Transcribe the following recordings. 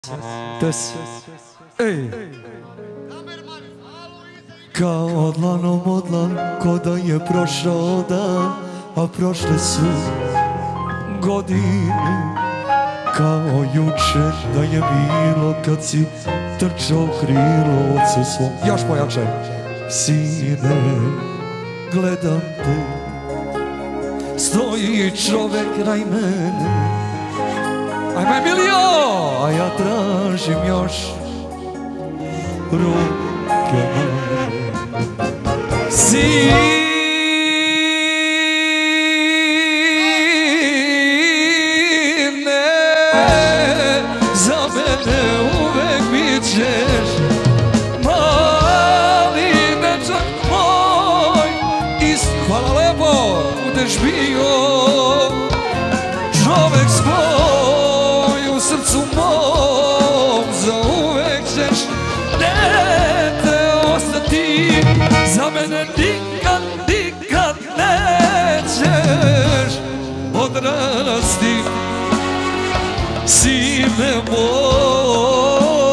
Tes. Ej. Kao dlanom od dlan, ko da je prošao dan, a prošle su godine. Kao juče da je bilo kad si trčao krilo ocu svom. Još pojačaj. Sine, gledam te, stoji čovek kraj mene. Ajme Emilio, a ja tražim još ruke moje. Sine, za mene uvek bit ćeš mali dečak moj. Hvala lepo, budeš bio čovek svoj u srcu mom. Za uvek ćeš dete ostati, za mene nikad, nikad nećeš odrasti, sine moj.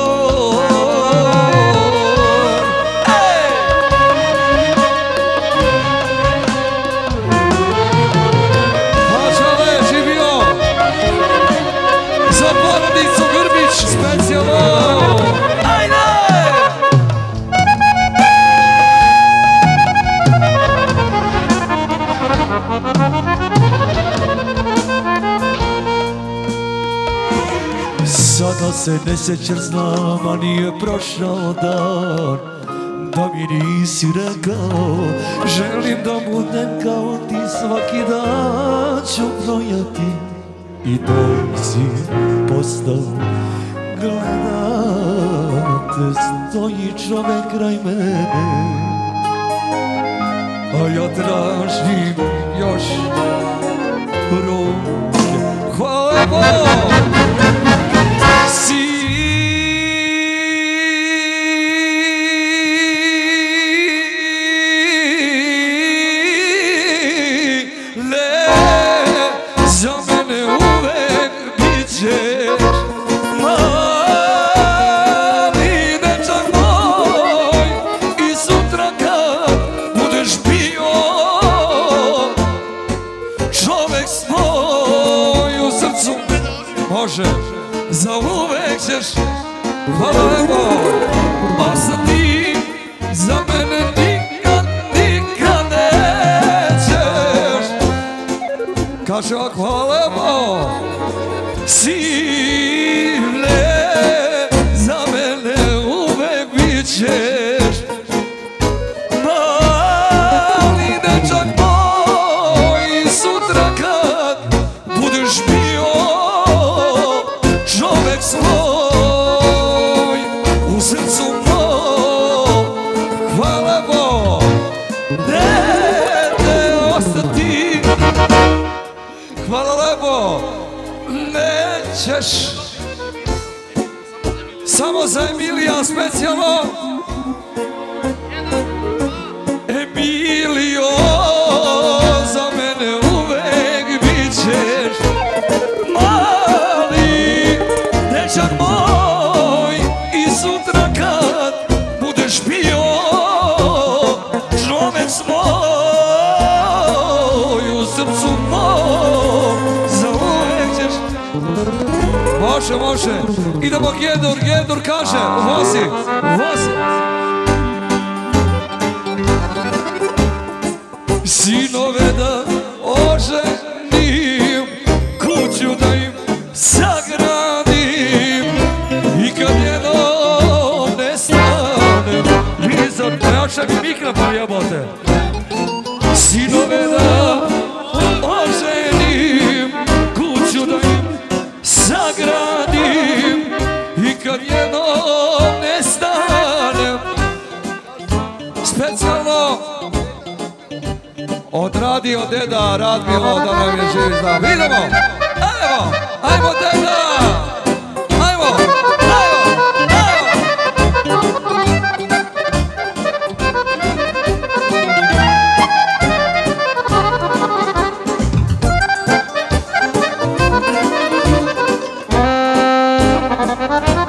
Mačale, živio za porodicu Grbić, specijalno. Ajde! Sada se ne sjećam, znam, a nije prošao dan da mi nisi rekao želim da budem kao ti, svaki dan ću brojati i dok si postao. Gledam te, stoji čovek kraj mene, a ja tražim još ruke. Hvala Bogu! Za mene uvek bit ćeš mali dečak moj. I sutra kad budeš bio čovek svoj u srcu, može, za uvek ćeš, hvala lepo, ostati, za mene nikad, nikad nećeš. Kaže ovako, hvala lepo, sine, za mene uvek bit ćeš mali dečak moj. I sutra kad budeš bio čovek svoj u srcu mom, hvala Bogu, dete ostati, hvala lepo, nećeš. Samo za Emilija specijalno. Emilio, za mene uvek bit ćeš mali dečak moj. I sutra kad budeš bio čovek svoj u srcu mom, za uvek ćeš. Može, može. Idemo Gedur, Gedur kaže, vozi, vozi. Sinove da oženim, kuću da im sagradim, i kad jednom nestanem, vidi za trača mi mikrofon jebote. Sinove da oženim, kuću da im sagradim, i kad jednom nestanem. Specijalno odradio deda Radmilo da nam je živi zdrav. Idemo, ajmo, ajmo deda, ajmo, ajmo, ajmo. Thank you.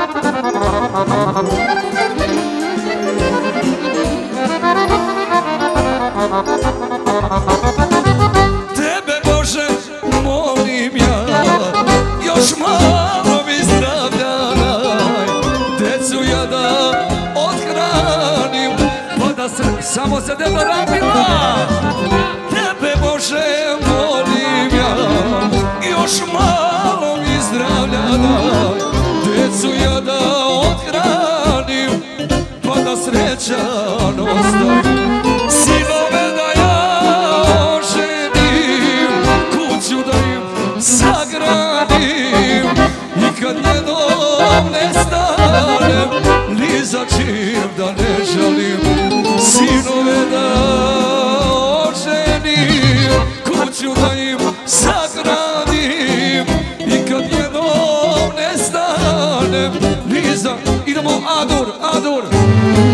se deda Rabila. Tebe Bože molim ja, još malo mi zdravlja daj, decu ja da othranim, pa da srećan ostavim. Sinove da ja oženim, kuću da im sagradim, i kad jednom nestanem, ni za čim da ne žalim. Sinove da oženim, kuću da im sagradim, i kad jednom nestanem, ni za... Idemo Adur, Adur.